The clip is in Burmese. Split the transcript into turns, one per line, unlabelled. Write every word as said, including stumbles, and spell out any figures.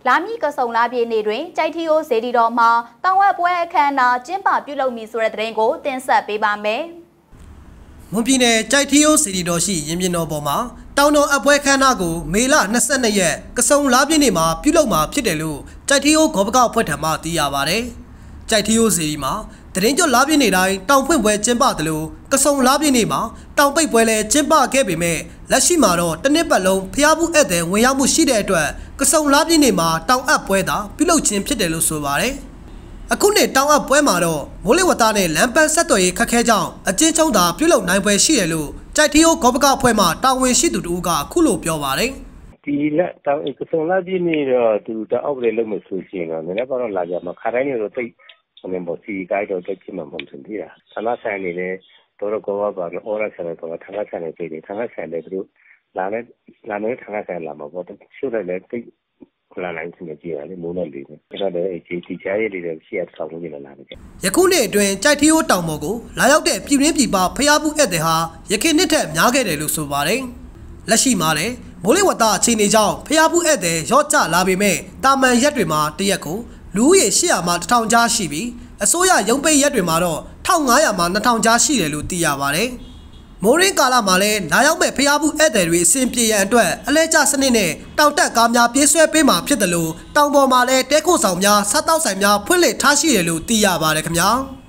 လာမီကဆုံလာပြည်နေတွင်ကြိုက်ထီယိုစေတီတော်မှာတောင်ဝက်ပွဲအခမ်းအနားကျင်းပပြုလုပ်မည်ဆိုတဲ့သတင်းကိုတင်ဆက်ပေးပါမယ်
။မွန်ပြည်နယ်ကြိုက်ထီယိုစေတီတော်ရှိရင်ပြင်တော်ပေါ်မှာတောင်တော်အပွဲအခမ်းအနားကိုမေလ၂၂ရက်ကဆုံလာပြည်နေမှာပြုလုပ်မှာဖြစ်တယ်လို့ကြိုက်ထီယိုဂောဘကောက်ဖွဲ့ထံမှသိရပါဗျ။ကြိုက်ထီယိုစေတီမှာတရင်ကျော်လာပြည်နေတိုင်းတောင်ဖွင့်ပွဲကျင်းပတယ်လို့ကဆုံလာပြည်နေမှာတောင်ပိတ်ပွဲလည်းကျင်းပခဲ့ပေမဲ့လက်ရှိမှာတော့တစ်နှစ်ပတ်လုံးဖျားဘူးဧည့်သည်ဝင်ရောက်မှုရှိတဲ့အတွက်ကဆုံလာပြည်နေမှာတောင်အပ်ပွဲသာပြုလုပ်ခြင်းဖြစ်တယ်လို့ဆိုပါတယ်။အခုနှစ်တောင်အပ်ပွဲမှာတော့မိုးလေဝသနဲ့လမ်းပန်းဆက်သွယ်ရေးခက်ခဲကြောင်းအကျဉ်းချုံးသာပြုလုပ်နိုင်ပွဲရှိတယ်လို့ကြိုက်ထီယိုဂောဘကောက်ဖွဲ့မှတာဝန်ရှိသူတို့ကအခုလိုပြောပါတယ်
။ဒီလက်တောင်ကဆုံလာပြည်နေတော့သူတောင်အောက်တွေလုံးမဆိုရှင်တော့နည်းနည်းပါတော့လာကြမှာခါတိုင်းနေတော့တိတ်ဟိုနေပေါ့စီကိုက်တော့တက်ချင်မှမဟုတ်ဘူးဒီလားဌာနဆိုင်နေတယ်တော်တော်ကောပါပါတော့အော်ရဆိုင်တော့ဌာနဆိုင်နေပြည်တယ်ဌာနဆိုင်လည်းသူတို့လာနေလာနေဌာနဆိုင်လာမှာပေါ့ရှုပ်တယ်လည်းတိတ်လာနိုင်စနေကြည့်ရတယ်မိုးနဲ့လေးတယ်အဲ့တော့လည်းဒီဒီချားရည်တွေရှေ့ရဆောင်ဝင်လာတယ်
ယခုနှစ်အတွင်းကြိုက်ထီယိုတောင်ပေါ်ကိုလာရောက်တဲ့ပြည်ရင်းပြည်ပဖျားဘူးဧည့်သည်ဟာယခင်နှစ်ထက်များခဲ့တယ်လို့ဆိုပါတယ်လက်ရှိမှာလည်းမိုးလေဝသအခြေအနေကြောင့်ဖျားဘူးဧည့်သည်ရော့ကျလာပေမဲ့တာမန်ရက်တွေမှာတရက်ကိုလူဦးရေ၈ရာမှတစ်ထောင်ကြားရှိပြီးအစိုးရရုံးပိတ်ရက်တွေမှာတော့၁၅၀၀မှ၂ထောင်ကြားရှိတယ်လို့သိရပါတယ်။မိုးရင်းကာလမှာလည်းလာရောက်မဲ့ဖျားဘူးဧည့်သည်တွေအစဉ်ပြေရန်အတွက်အလဲကျစနစ်နဲ့တောင်တက်ကားများပြေးဆွဲပေးမှာဖြစ်တယ်လို့တောင်ပေါ်မှာလည်းတဲခိုဆောင်များစားတောက်ဆိုင်များဖွင့်လှစ်ထားရှိတယ်လို့သိရပါတယ်ခင်ဗျာ။